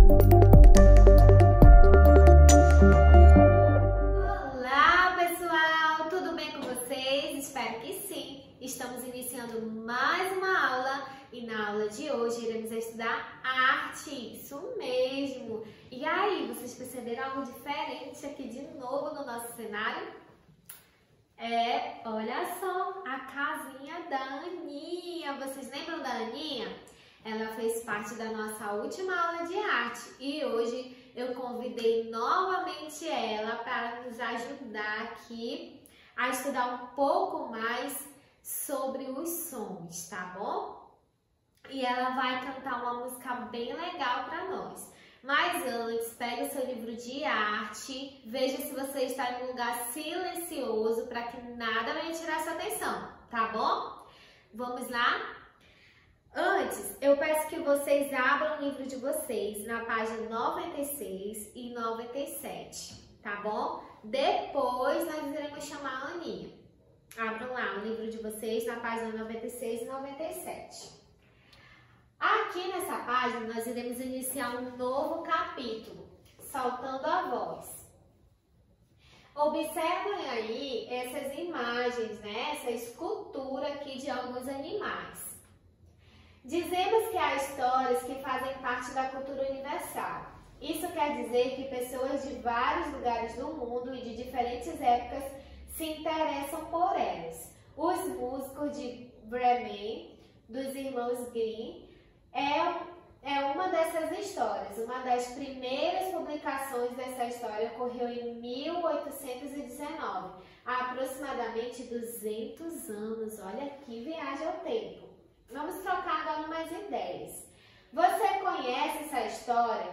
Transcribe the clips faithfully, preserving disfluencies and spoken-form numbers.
Olá pessoal, tudo bem com vocês? Espero que sim! Estamos iniciando mais uma aula e na aula de hoje iremos estudar arte, isso mesmo! E aí, vocês perceberam algo diferente aqui de novo no nosso cenário? É, olha só, a casinha da Aninha. Vocês lembram da Aninha? Ela fez parte da nossa última aula de arte e hoje eu convidei novamente ela para nos ajudar aqui a estudar um pouco mais sobre os sons, tá bom? E ela vai cantar uma música bem legal para nós. Mas antes, pega o seu livro de arte, veja se você está em um lugar silencioso para que nada venha tirar sua atenção, tá bom? Vamos lá? Antes, eu peço que vocês abram o livro de vocês na página noventa e seis e noventa e sete, tá bom? Depois nós iremos chamar a Aninha. Abram lá o livro de vocês na página noventa e seis e noventa e sete. Aqui nessa página nós iremos iniciar um novo capítulo, Soltando a Voz. Observem aí essas imagens, né? Essa escultura aqui de alguns animais. Dizemos que há histórias que fazem parte da cultura universal. Isso quer dizer que pessoas de vários lugares do mundo e de diferentes épocas se interessam por elas. Os músicos de Bremen, dos irmãos Grimm, é, é uma dessas histórias. Uma das primeiras publicações dessa história ocorreu em mil oitocentos e dezenove, há aproximadamente duzentos anos. Olha que viagem ao tempo. Vamos trocar agora umas ideias. Você conhece essa história?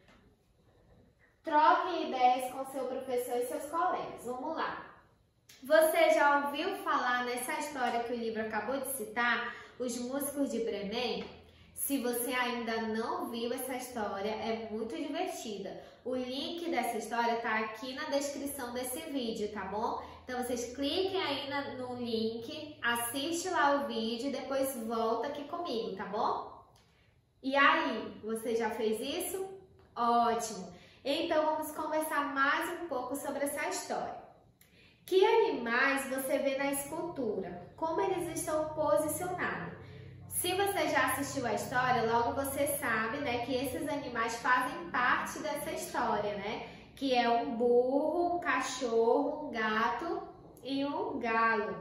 Troque ideias com seu professor e seus colegas. Vamos lá. Você já ouviu falar nessa história que o livro acabou de citar, Os Músicos de Bremen? Se você ainda não viu essa história, é muito divertida. O link dessa história está aqui na descrição desse vídeo, tá bom? Então vocês cliquem aí no link, assiste lá o vídeo e depois volta aqui comigo, tá bom? E aí, você já fez isso? Ótimo! Então vamos conversar mais um pouco sobre essa história. Que animais você vê na escultura? Como eles estão posicionados? Se você já assistiu a história, logo você sabe, né, que esses animais fazem parte dessa história, né? Que é um burro, um cachorro, um gato e um galo.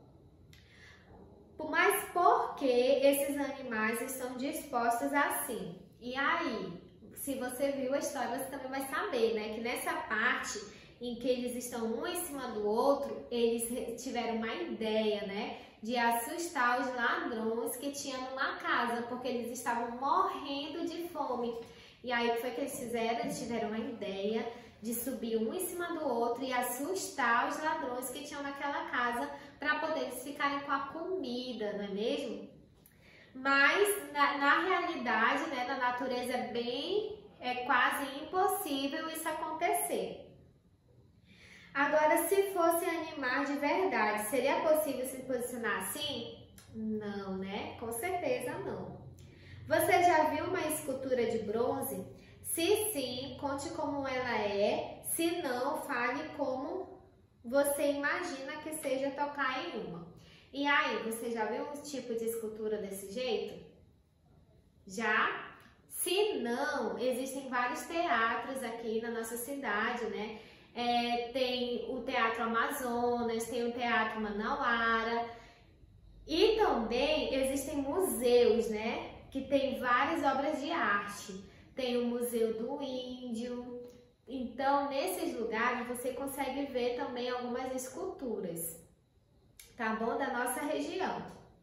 Mas por que esses animais estão dispostos assim? E aí, se você viu a história, você também vai saber, né, que nessa parte em que eles estão um em cima do outro, eles tiveram uma ideia, né, de assustar os ladrões que tinham numa casa, porque eles estavam morrendo de fome. E aí, o que foi que eles fizeram? Eles tiveram uma ideia de subir um em cima do outro e assustar os ladrões que tinham naquela casa para poder eles ficarem com a comida, não é mesmo? Mas, na, na realidade, né, na natureza é bem, é quase impossível isso acontecer. Agora, se fossem animais de verdade, seria possível se posicionar assim? Não, né? Com certeza não. Você já viu uma escultura de bronze? Se sim, conte como ela é. Se não, fale como você imagina que seja tocar em uma. E aí, você já viu um tipo de escultura desse jeito? Já? Se não, existem vários teatros aqui na nossa cidade, né? É, tem o Teatro Amazonas, tem o Teatro Manauara e também existem museus, né, que tem várias obras de arte. Tem o Museu do Índio. Então, nesses lugares você consegue ver também algumas esculturas, tá bom? Da nossa região.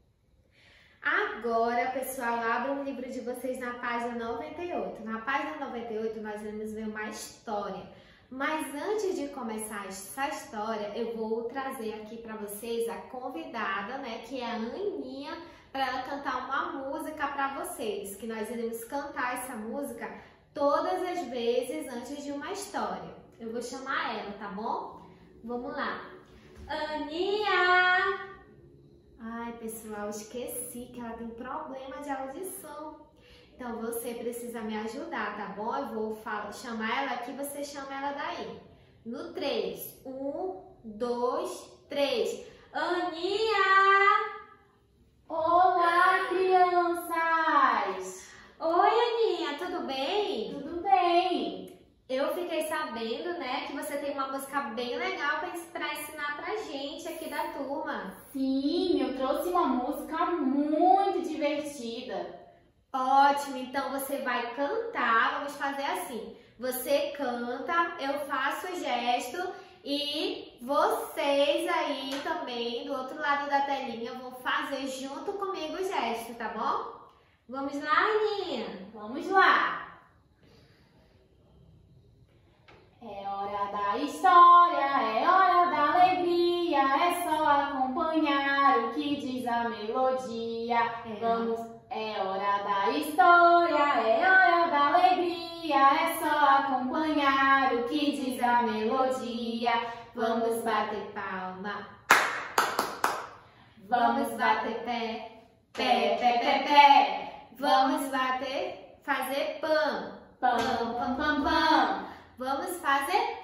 Agora, pessoal, abram o livro de vocês na página noventa e oito. Na página noventa e oito nós vamos ver uma história. Mas antes de começar essa história, eu vou trazer aqui para vocês a convidada, né, que é a Aninha, para ela cantar uma música para vocês, que nós iremos cantar essa música todas as vezes antes de uma história. Eu vou chamar ela, tá bom? Vamos lá. Aninha! Ai, pessoal, esqueci que ela tem problema de audição. Então você precisa me ajudar, tá bom? Eu vou falar, chamar ela aqui, você chama ela daí. No três. Um, dois, três. Aninha! Olá, crianças! Oi, Aninha, tudo bem? Tudo bem? Eu fiquei sabendo, né, que você tem uma música bem legal para ensinar pra gente aqui da turma. Sim, eu trouxe uma música muito divertida. Ótimo, então você vai cantar, vamos fazer assim. Você canta, eu faço o gesto e vocês aí também, do outro lado da telinha, vão fazer junto comigo o gesto, tá bom? Vamos lá, Aninha? Vamos lá! É hora da história, é hora da alegria, é só acompanhar o que diz a melodia. É. Vamos, é hora da história, é hora da alegria, é só acompanhar o que diz a melodia. Vamos bater palma, Vamos vamos bater pé, pé, pé, pé, pé. Vamos bater, fazer pam, pam, pam, pam, pam. vamos fazer.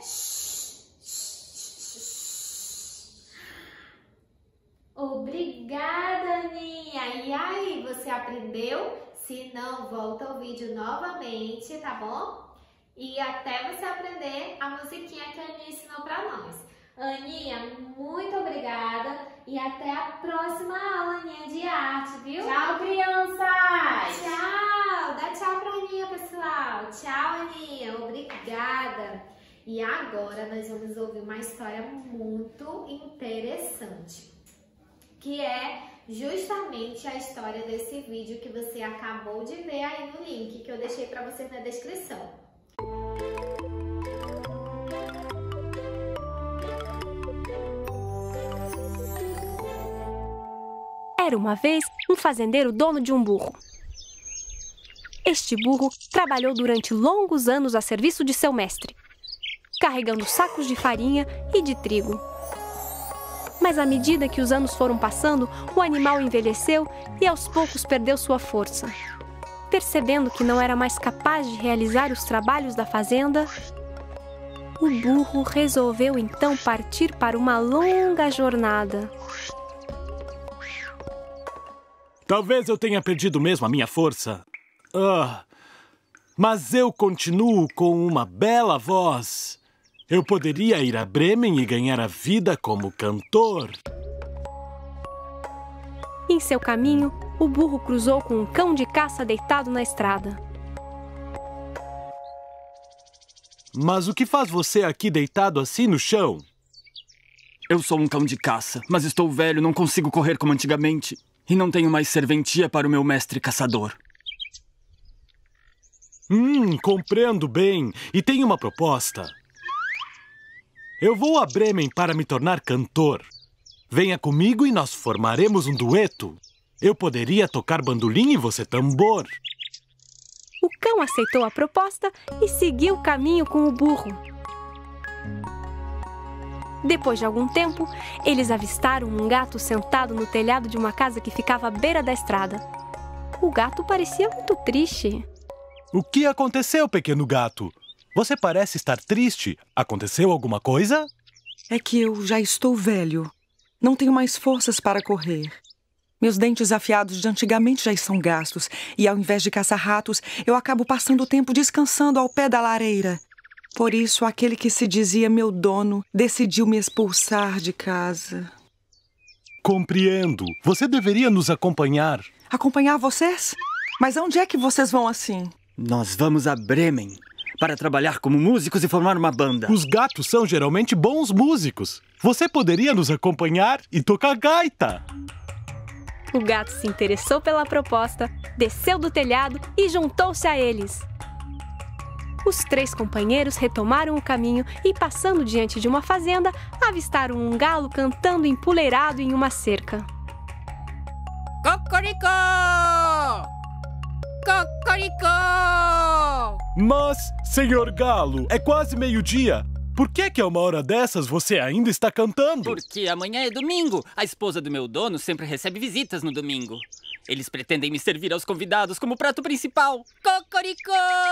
Obrigada, Aninha! E aí, você aprendeu? Se não, volta o vídeo novamente, tá bom? E até você aprender a musiquinha que a Aninha ensinou pra nós. Aninha, muito obrigada e até a próxima aula, Aninha, de arte, viu? Tchau, crianças! Tchau! Dá tchau pra Aninha, pessoal! Tchau, Aninha! Obrigada! E agora nós vamos ouvir uma história muito interessante, que é justamente a história desse vídeo que você acabou de ver aí no link que eu deixei para vocês na descrição. Era uma vez um fazendeiro dono de um burro. Este burro trabalhou durante longos anos a serviço de seu mestre, carregando sacos de farinha e de trigo. Mas à medida que os anos foram passando, o animal envelheceu e aos poucos perdeu sua força. Percebendo que não era mais capaz de realizar os trabalhos da fazenda, o burro resolveu então partir para uma longa jornada. Talvez eu tenha perdido mesmo a minha força. Ah, mas eu continuo com uma bela voz. Eu poderia ir a Bremen e ganhar a vida como cantor. Em seu caminho, o burro cruzou com um cão de caça deitado na estrada. Mas o que faz você aqui deitado assim no chão? Eu sou um cão de caça, mas estou velho, não consigo correr como antigamente. E não tenho mais serventia para o meu mestre caçador. Hum, compreendo bem. E tenho uma proposta. Eu vou a Bremen para me tornar cantor. Venha comigo e nós formaremos um dueto. Eu poderia tocar bandolim e você tambor. O cão aceitou a proposta e seguiu o caminho com o burro. Depois de algum tempo, eles avistaram um gato sentado no telhado de uma casa que ficava à beira da estrada. O gato parecia muito triste. O que aconteceu, pequeno gato? Você parece estar triste. Aconteceu alguma coisa? É que eu já estou velho. Não tenho mais forças para correr. Meus dentes afiados de antigamente já estão gastos. E ao invés de caçar ratos, eu acabo passando o tempo descansando ao pé da lareira. Por isso, aquele que se dizia meu dono decidiu me expulsar de casa. Compreendo. Você deveria nos acompanhar. Acompanhar vocês? Mas aonde é que vocês vão assim? Nós vamos a Bremen para trabalhar como músicos e formar uma banda. Os gatos são geralmente bons músicos. Você poderia nos acompanhar e tocar gaita. O gato se interessou pela proposta, desceu do telhado e juntou-se a eles. Os três companheiros retomaram o caminho e, passando diante de uma fazenda, avistaram um galo cantando empoleirado em uma cerca. Cocoricó! Cocoricó! Mas, senhor Galo, é quase meio-dia. Por que que a uma hora dessas você ainda está cantando? Porque amanhã é domingo. A esposa do meu dono sempre recebe visitas no domingo. Eles pretendem me servir aos convidados como prato principal. Cocoricó!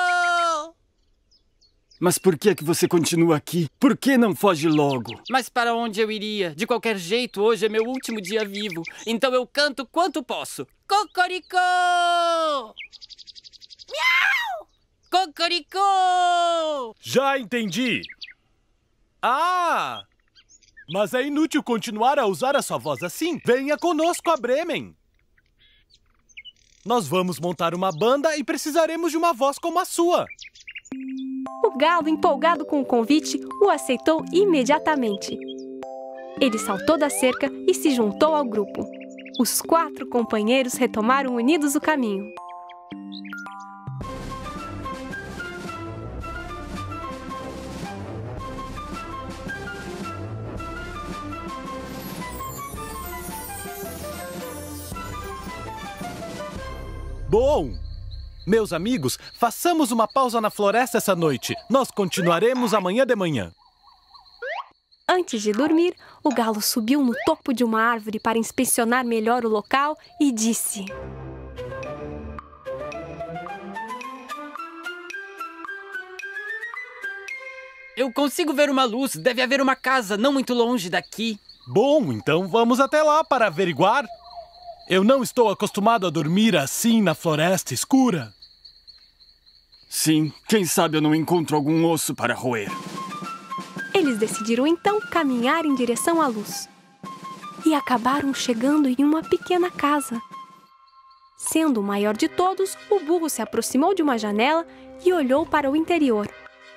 Mas por que é que você continua aqui? Por que não foge logo? Mas para onde eu iria? De qualquer jeito, hoje é meu último dia vivo. Então eu canto quanto posso. Cocoricó! Miau! Cocoricó! Já entendi. Ah! Mas é inútil continuar a usar a sua voz assim. Venha conosco a Bremen. Nós vamos montar uma banda e precisaremos de uma voz como a sua. O galo, empolgado com o convite, o aceitou imediatamente. Ele saltou da cerca e se juntou ao grupo. Os quatro companheiros retomaram unidos o caminho. Bom, meus amigos, façamos uma pausa na floresta essa noite. Nós continuaremos amanhã de manhã. Antes de dormir, o galo subiu no topo de uma árvore para inspecionar melhor o local e disse: Eu consigo ver uma luz. Deve haver uma casa não muito longe daqui. Bom, então vamos até lá para averiguar. Eu não estou acostumado a dormir assim na floresta escura. Sim, quem sabe eu não encontro algum osso para roer. Eles decidiram então caminhar em direção à luz. E acabaram chegando em uma pequena casa. Sendo o maior de todos, o burro se aproximou de uma janela e olhou para o interior.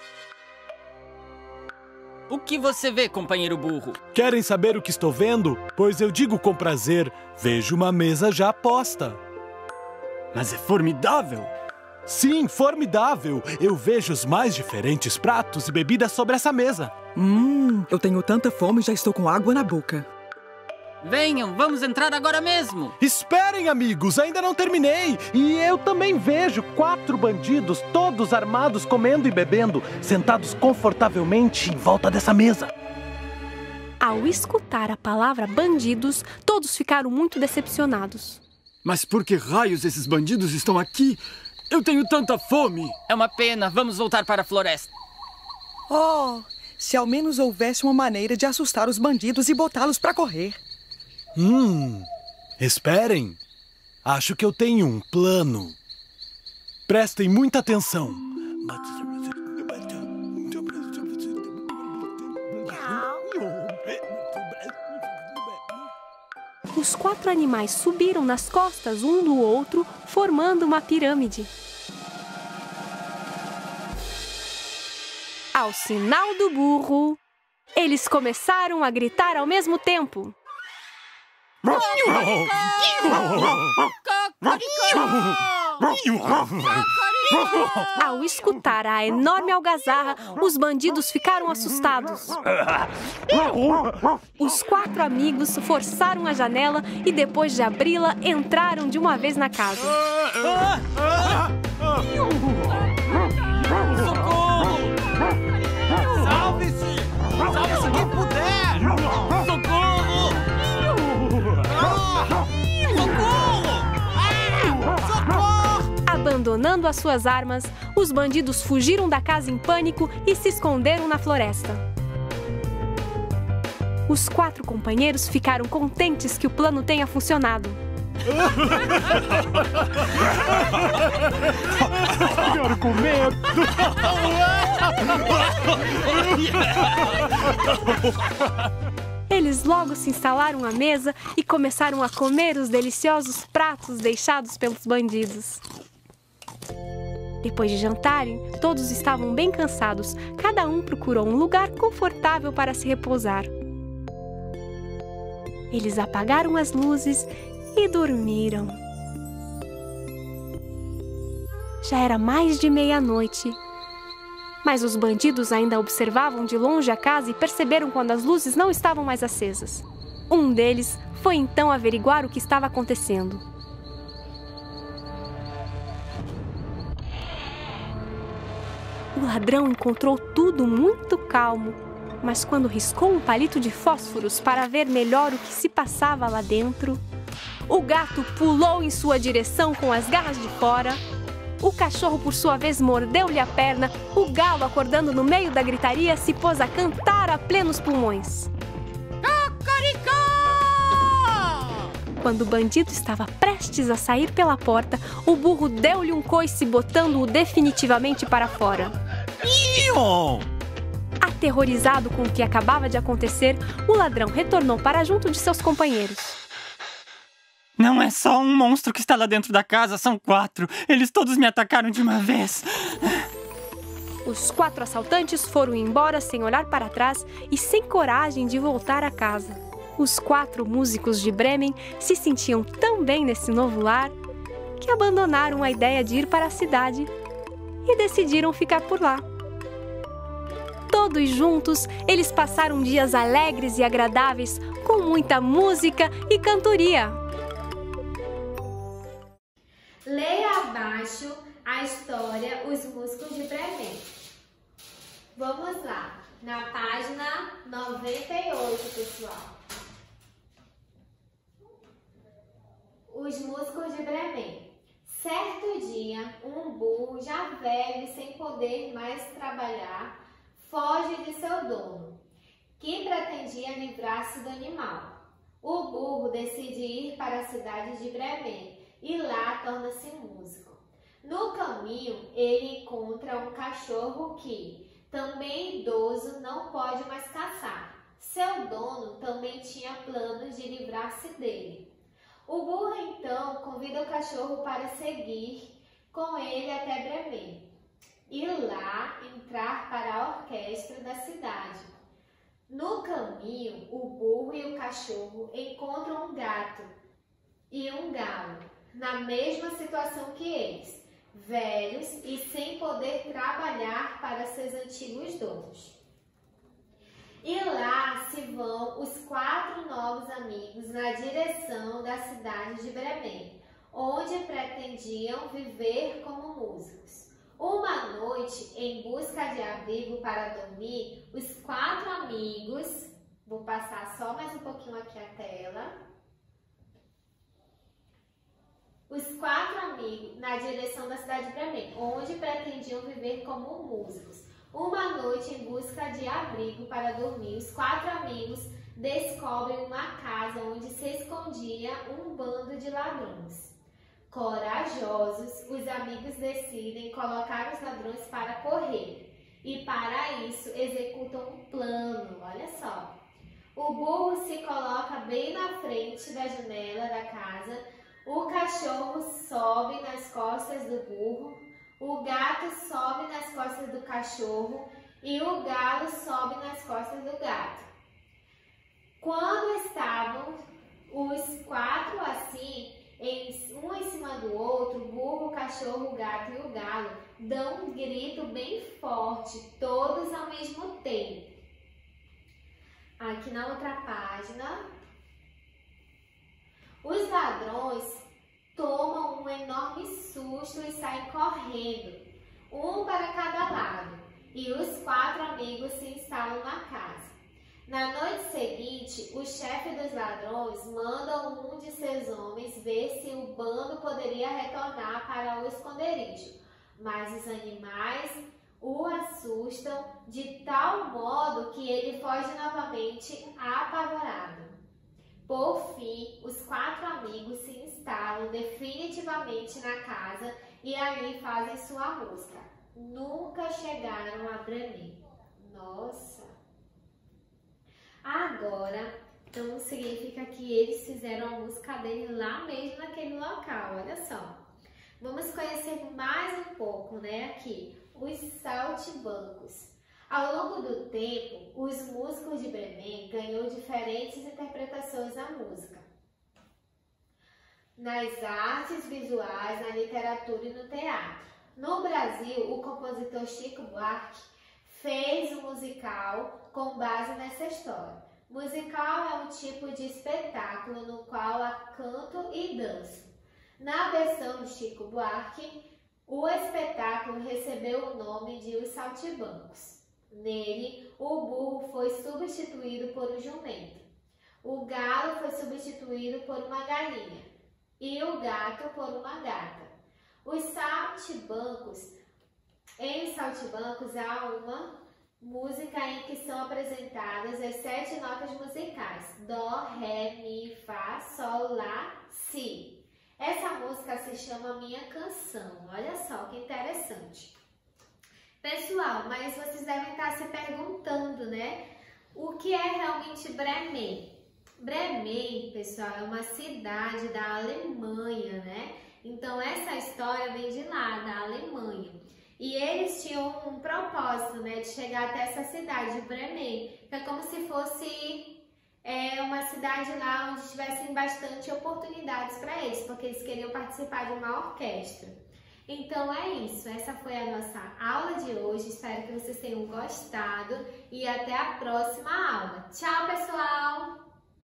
O que você vê, companheiro burro? Querem saber o que estou vendo? Pois eu digo com prazer, vejo uma mesa já posta. Mas é formidável! Sim, formidável! Eu vejo os mais diferentes pratos e bebidas sobre essa mesa. Hum, eu tenho tanta fome e já estou com água na boca. Venham, vamos entrar agora mesmo! Esperem, amigos, ainda não terminei! E eu também vejo quatro bandidos, todos armados, comendo e bebendo, sentados confortavelmente em volta dessa mesa. Ao escutar a palavra bandidos, todos ficaram muito decepcionados. Mas por que raios esses bandidos estão aqui? Eu tenho tanta fome! É uma pena, vamos voltar para a floresta. Oh, se ao menos houvesse uma maneira de assustar os bandidos e botá-los para correr. Hum, esperem. Acho que eu tenho um plano. Prestem muita atenção. Os quatro animais subiram nas costas um do outro, formando uma pirâmide. Ao sinal do burro, eles começaram a gritar ao mesmo tempo. Ao escutar a enorme algazarra, os bandidos ficaram assustados. Os quatro amigos forçaram a janela e, depois de abri-la, entraram de uma vez na casa. Socorro! Salve-se! Salve-se quem puder! Socorro! Abandonando as suas armas, os bandidos fugiram da casa em pânico e se esconderam na floresta. Os quatro companheiros ficaram contentes que o plano tenha funcionado. Ficaram com medo. Eles logo se instalaram à mesa e começaram a comer os deliciosos pratos deixados pelos bandidos. Depois de jantarem, todos estavam bem cansados. Cada um procurou um lugar confortável para se repousar. Eles apagaram as luzes e dormiram. Já era mais de meia-noite. Mas os bandidos ainda observavam de longe a casa e perceberam quando as luzes não estavam mais acesas. Um deles foi então averiguar o que estava acontecendo. O ladrão encontrou tudo muito calmo, mas quando riscou um palito de fósforos para ver melhor o que se passava lá dentro, O gato pulou em sua direção com as garras de fora. O cachorro, por sua vez, mordeu-lhe a perna. O galo, acordando no meio da gritaria, se pôs a cantar a plenos pulmões. Cocoricó! Quando o bandido estava prestes a sair pela porta, o burro deu-lhe um coice, botando-o definitivamente para fora. Ion! Aterrorizado com o que acabava de acontecer, o ladrão retornou para junto de seus companheiros. Não é só um monstro que está lá dentro da casa, são quatro. Eles todos me atacaram de uma vez. Os quatro assaltantes foram embora sem olhar para trás e sem coragem de voltar a casa. Os quatro músicos de Bremen se sentiam tão bem nesse novo lar que abandonaram a ideia de ir para a cidade e decidiram ficar por lá. Todos juntos, eles passaram dias alegres e agradáveis, com muita música e cantoria. Leia abaixo a história Os Músicos de Bremen. Vamos lá, na página noventa e oito, pessoal. Os Músicos de Bremen. Certo dia, um burro já velho e sem poder mais trabalhar, foge de seu dono, que pretendia livrar-se do animal. O burro decide ir para a cidade de Bremen e lá torna-se músico. No caminho, ele encontra um cachorro que, também idoso, não pode mais caçar. Seu dono também tinha planos de livrar-se dele. O burro então convida o cachorro para seguir com ele até Bremen e lá entrar para a orquestra da cidade. No caminho, o burro e o cachorro encontram um gato e um galo, na mesma situação que eles, velhos e sem poder trabalhar para seus antigos donos. E lá se vão os quatro novos amigos na direção da cidade de Bremen, onde pretendiam viver como músicos. Uma noite, em busca de abrigo para dormir, os quatro amigos, vou passar só mais um pouquinho aqui a tela, os quatro amigos na direção da cidade de Bremen, onde pretendiam viver como músicos. Uma noite, em busca de abrigo para dormir, os quatro amigos descobrem uma casa onde se escondia um bando de ladrões. Corajosos, os amigos decidem colocar os ladrões para correr e, para isso, executam um plano. Olha só. O burro se coloca bem na frente da janela da casa, o cachorro sobe nas costas do burro, o gato sobe nas costas do cachorro e o galo sobe nas costas do gato. Quando estavam os quatro assim, um em cima do outro, o burro, o cachorro, o gato e o galo dão um grito bem forte, todos ao mesmo tempo. Aqui na outra página, os ladrões tomam um enorme susto e saem correndo, um para cada lado, e os quatro amigos se instalam na casa. Na noite seguinte, o chefe dos ladrões manda um de seus homens ver se o bando poderia retornar para o esconderijo, mas os animais o assustam de tal modo que ele foge novamente apavorado. Por fim, os quatro amigos se instalam definitivamente na casa e ali fazem sua música. Nunca chegaram a Bremen. Nossa! Agora, então significa que eles fizeram a música dele lá mesmo naquele local, olha só. Vamos conhecer mais um pouco, né, aqui, os saltimbancos. Ao longo do tempo, os músicos de Bremen ganhou diferentes interpretações da música. Nas artes visuais, na literatura e no teatro. No Brasil, o compositor Chico Buarque fez um musical com base nessa história. Musical é um tipo de espetáculo no qual há canto e dança. Na versão de Chico Buarque, o espetáculo recebeu o nome de Os Saltimbancos. Nele, o burro foi substituído por um jumento. O galo foi substituído por uma galinha. e o gato por uma gata. Os saltimbancos, em saltimbancos há uma música em que são apresentadas as sete notas musicais: Dó, Ré, Mi, Fá, Sol, Lá, Si. Essa música se chama Minha Canção. Olha só que interessante. Pessoal, mas vocês devem estar se perguntando, né? O que é realmente Bremen? Bremen, pessoal, é uma cidade da Alemanha, né? Então essa história vem de lá, da Alemanha. E eles tinham um propósito, né, de chegar até essa cidade de Bremen, que é como se fosse é, uma cidade lá onde tivessem bastante oportunidades para eles, porque eles queriam participar de uma orquestra. Então é isso, essa foi a nossa aula de hoje, espero que vocês tenham gostado e até a próxima aula. Tchau, pessoal!